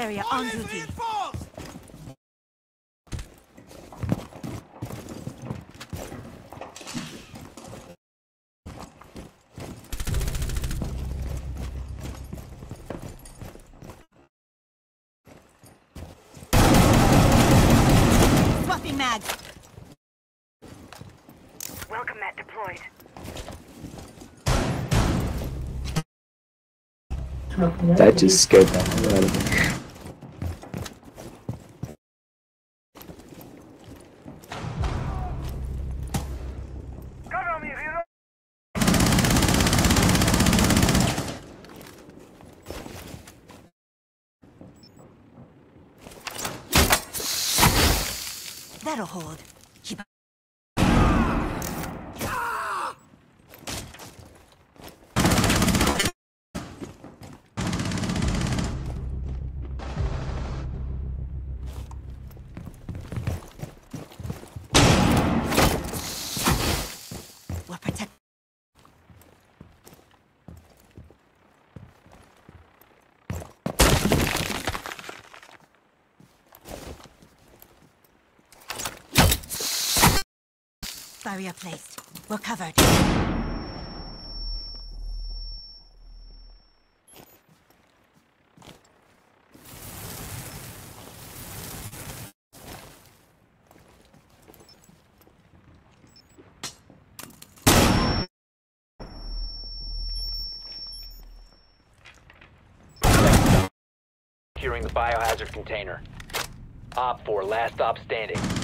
area on duty. Swapping mag. Welcome mat deployed. That just scared the hell out of me. That'll hold. Keep up. We're protect. Barrier placed. We're covered. Securing the biohazard container. Op 4, last stop standing.